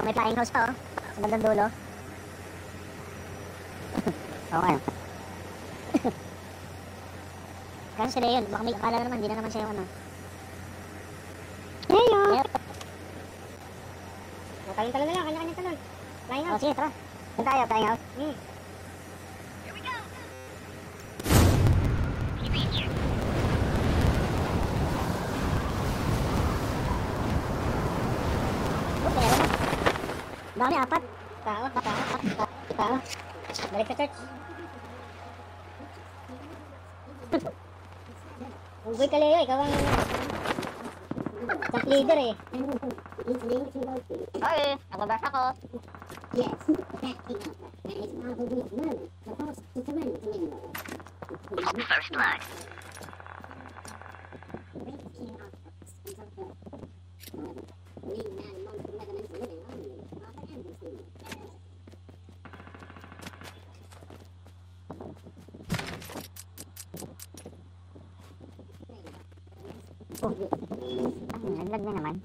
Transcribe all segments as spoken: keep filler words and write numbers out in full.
may flying house pa oh. Sa bandang dulo. Okay. Kasi sila yun, baka may akala na naman, hindi na naman siya yung ano. Ayun! Yep. Talon-talon na lang, kanya-kanya talon. Flying house. Oh, sige, tara. Saan tayo, flying house? Hmm. Here we go. Keep it here. Oh, meron na. Dami, apat. Tao, tao, tao. Balik sa church. Unggoy ka, Leo, ikaw ang camp leader eh. Okay, nagbabasa ko. First blood. Oh, naglag na naman.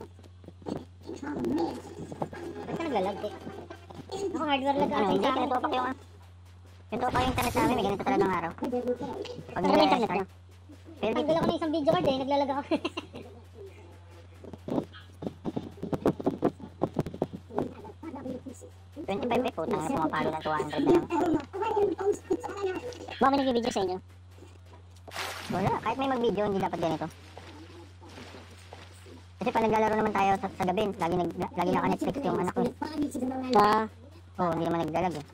Ba't ka naglalag eh? Ako hardware lag Ano, ata hindi, sa akin. kinutupak yung, kinutupak yung internet namin, may ganito talagang araw. Pag Ano yung internet nila-start. Pero Tanggal ako ng isang video card eh, naglalag ako. twenty-five eh, putang na pumapalo ng two hundred na lang. Baka may nag-video sa inyo? Wala, kahit may mag-video, hindi dapat ganito. Kasi pag naglalaro naman tayo sa, sa gabi, lagi, nag, lagi naka-Netflix yung anak ko. Ah, Oo, oh, hindi naman nagdalag eh.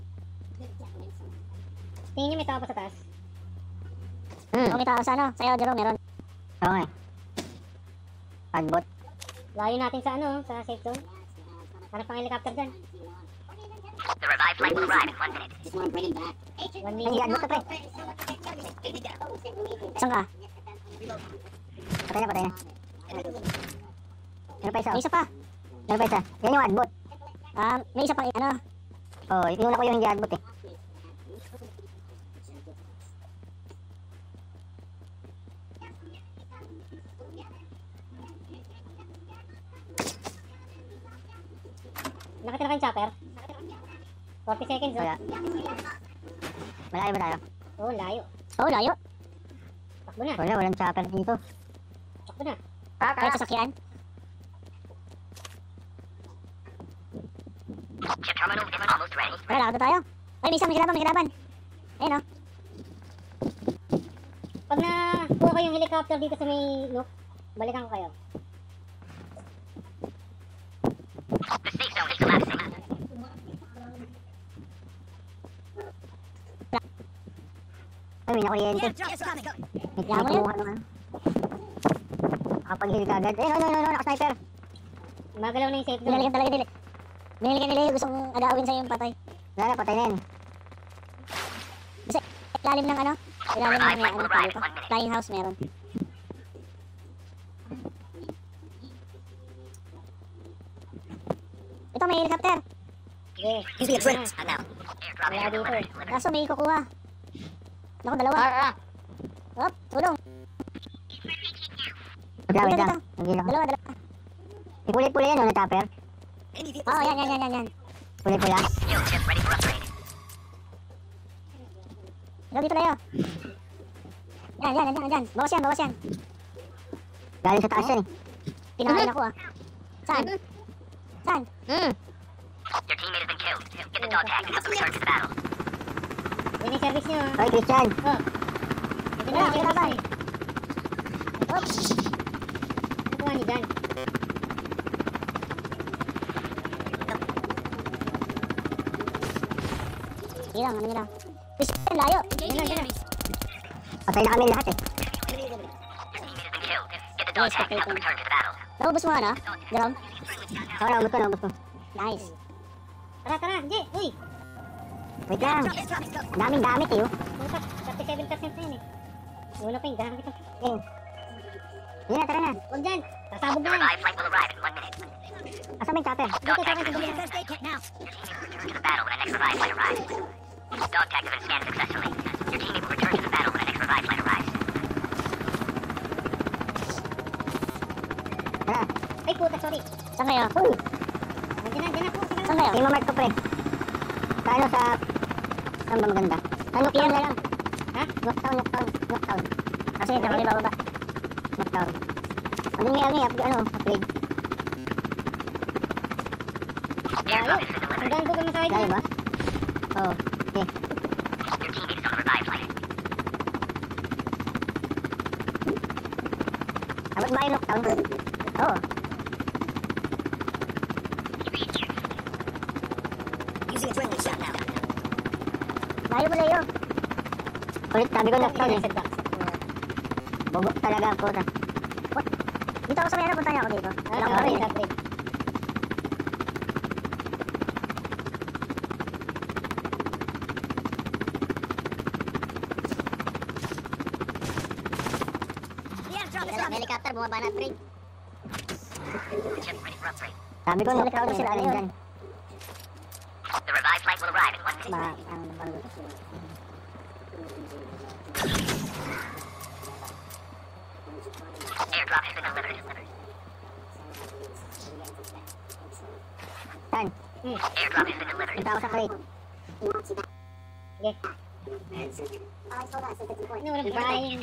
tingin niyo may tao pa sa taas? Hmm, Kung may tao sa ano, sa'yo Jerome, meron. oo nga eh. Pagbot. Layo natin sa ano, sa safe zone. Hanap pang helicopter dyan. The revived flight will arrive in one minute. One Ay, minute. yan, buto pre. Saan ka? Patay na, patay na. Meron pa isa. May isa pa. Meron pa isa. Yan yung adbot. Um, may isa pang ano. Oo, oh, inuna ko yung hindi adbot eh. Nakatira kayong chopper? forty seconds oh. Wala. Malayo ba tayo? Oo, layo. Oo, oh, layo. Takbo na. Wala, walang chopper dito. Takbo na. Kahit sasakyan. Chip terminal is almost ready. Wala, lakad na tayo. Ay, may isa, may kalaban, may kalaban. Ayun o. Pag nakuha ko yung helicopter dito sa may nook, balikan ko kayo. The safe zone is collapsing. Ay, may nakuryente. May kinukuha naman. Kapag-heal ka agad. Ayun, ayun, ayun, ayun, naka-sniper. Magalaw na yung safe zone. Binalikan talaga nila. Binalikan nila yung gustong agawin sa'yo yung patay. Wala na, patay na yan. Kasi, ilalim ng ano? Ilalim ng ano, ano pa dito? Flying house meron. Ito, may helicopter. Okay. Give me a break. I'm out. Airdrop Wala here dito eh. delivered. Kaso may kukuha. Naku, dalawa. Hop, tulong. Wait lang, wait lang. Nagila ko. Dalawa, dalawa. Ipuli-puli yan, o, na chopper. Any Oo, oh, yan, yan, yan, yan, yan. Puli-pula. Skill chip ready for upgrade. Ikaw dito tayo. Yan, yan, yan, yan. Bawas yan, bawas yan. Galing sa taas yan eh. Pinakain ako ah. Saan? Saan? Hmm. Your teammate has been killed. Get the dog tag and help them return to the battle. Yan yung service nyo ah. Hoy, Christian. Oh. Ito na yung service nyo eh. Oops. Nakuha nyo dyan. Sige lang, ano nyo lang. Christian, layo. Yan lang, yan lang. Patay na kami lahat eh. Your teammate has been killed. Get the dog tag and help them return to the battle. Naubos mo ano? Jerome? Ako na, ubus ko na, ubus ko. Nice. Tara, tara, Jay, uy. Wait lang. Daming gamit eh, oh. Puta, thirty-seven percent na yun eh. Una pa yung gamit ito. Eh. Yun na, tara na. Huwag dyan, sasabog The na yan. revived flight will arrive in one minute. Asa may chopper? Dog Dito, tag sa akin, has been sa scanned. akin. Your teammate will return to the battle when the next revived flight arrives. Dog tag has been scanned successfully. Your teammate will return to the battle when the next revived flight arrives. Tara. Ay puta, sorry. Saan kayo? Uy! Diyan na, diyan na po. Saan kayo? Yung mamark ko, pre. Sa ano, sa... Saan ba maganda? Sa Knockdown na lang. Ha? Knockdown, Knockdown, Knockdown. Kasi ito kami bababa. Knockdown. Ano nga nga, ano, upgrade. Layo. Hanggang ko ba masahe Layo dyan? ba? Oo. Okay. Your teammate is on a revive flight. Abot ba yung Knockdown? Oo. Using a friendly shot now. Layo mo layo. Ulit, sabi ko Knockdown eh. Set box. Bobo talaga ang puta. Dito ako sa may ano, punta niya ako dito. Ah, Wala akong upgrade, kapit. upgrade. The airdrop is May coming. helicopter, bumaba na, pre. Ship ready for upgrade. Sabi ko Knockdown Helicopter sila sila, alin ayun. dyan. The revived flight will arrive in one minute. Ba, ang bago. Airdrop has been delivered. Saan? Airdrop has been delivered. Punta ako sa crate. Sige. Ano, walang flying.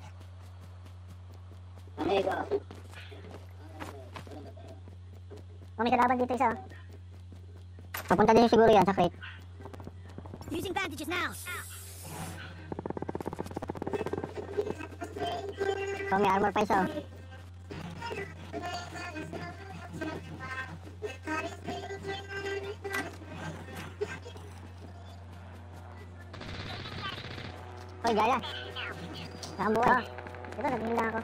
Oh, may kalaban dito isa. oh. Papunta din siguro yan sa crate. Using bandages now. So, may armor pa isa. oh. Hoy, gaya. Saan buhay? Ah, ito, naghinda ako.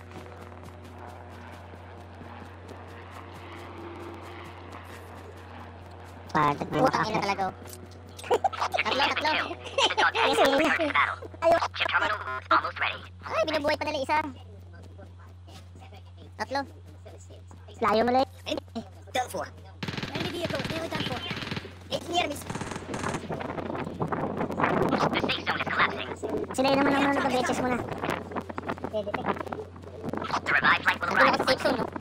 Patak mo Putang ina talaga. oh. Your teammate has been killed. The dog Yes, tag will yes. return to the battle. Ayaw. Chip terminal is almost ready. Ay, binubuhay pa nila isa. Tatlo. Layo mo layo. Done for. Enemy vehicle, nearly done for. It's near me. The safe zone is collapsing. Sila yun naman ang mga nag-beaches muna. Pwede, pwede. The revived flight will Nandun arrive ako in sa one safe zone, minute.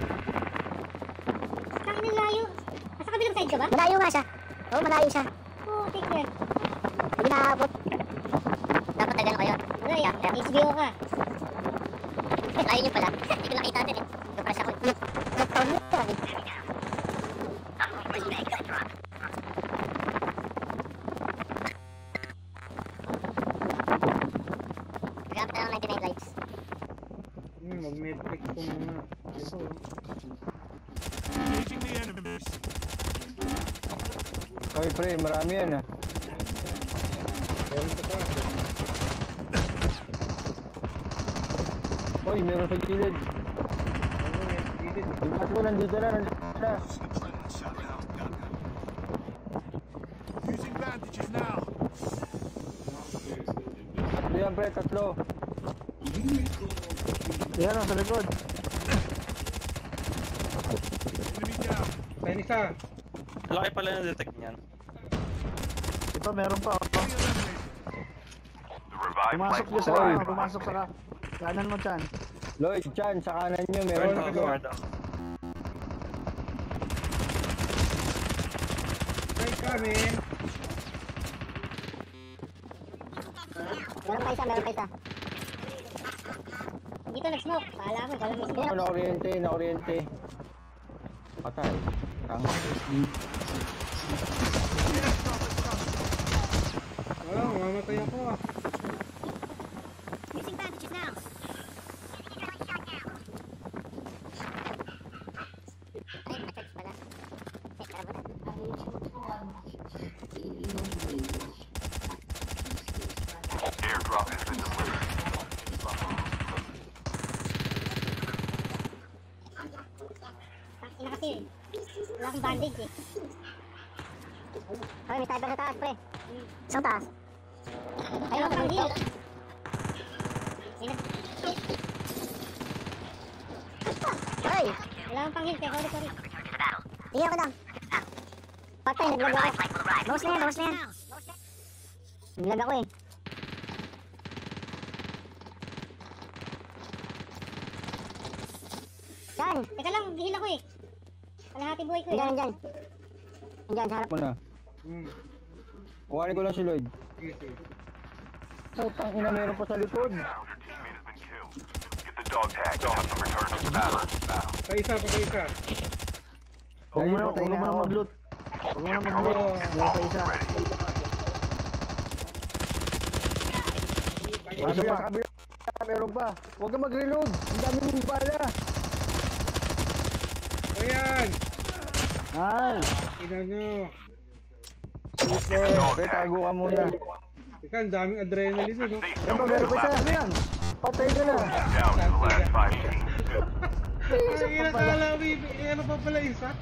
no? Saan ang layo? Nasa kabilang side ka ba? Malayo nga siya. Oo, oh, malayo siya. Oo, take care. Hindi nakaabot. Dapat tagal kayo. Ano yan? H B O ka. Layo niyo pala. Hindi ko nakita din eh. Nagpress ako. Nag-town niya. Unwavering magnet drop. Gamit na lang ninety-nine lights. Hmm, mag-metric po muna. Ito. Engaging the enemies. Oy, pre, marami yan ah. Meron sa taas. Oy, meron sa gilid. Ipas mo, nandito na, nandito na. Using bandages now. Tatlo yan, pre, tatlo. Yan o, sa likod. Enemy down. May isa. Laki pala na detect niyan. Ito, meron pa. Eliminated. Pumasok niyo sa ano, pumasok sa ka- kanan mo, Chan. Lloyd, Chan, sa kanan nyo, meron Guard pa. ako, guard ako. Meron pa isa, meron pa isa. Dito nag-smoke. Paala mo, wala may Oh, smoke. na-oriente, na-oriente. Patay. Tanga. Ah, mamatay ako ah. Using bandages now. Ay, na-charge pala. Eh, karabutan. Takin na kasi. Wala akong bandage eh. Hoy, may sniper sa taas, pre. Isang taas. Ayaw ko pang heal. Ay! Wala akong pang heal. Kaya sorry, sorry. Return to the battle. Tingnan ko lang. Patay, The naglag ako. revived flight will arrive in Bawas na yan, one bawas na yan. Naglag ako eh. Chan, Teka lang, heal ako eh. Kalahati buhay ko eh. Andyan, andyan. Andyan, sa harap. Mo na. Hmm. Kuhanin ko lang si Lloyd. Sige, sige. Putang ina, meron pa sa likod. Pa-isa, pa-isa. Huwag mo na, huwag mo na mag-loot. Huwag mo na mag-loot. Meron pa isa. Ano pa? Meron pa. Huwag kang mag-reload. Ang dami mong bala. Ayan! Ay! Ina nyo. Okay, tago ka muna. Teka, ang daming adrenaline dun, no? Ito, meron pa isa. Ano yan? Patay ka na. Ay, ina kala, may ano pa pala isa?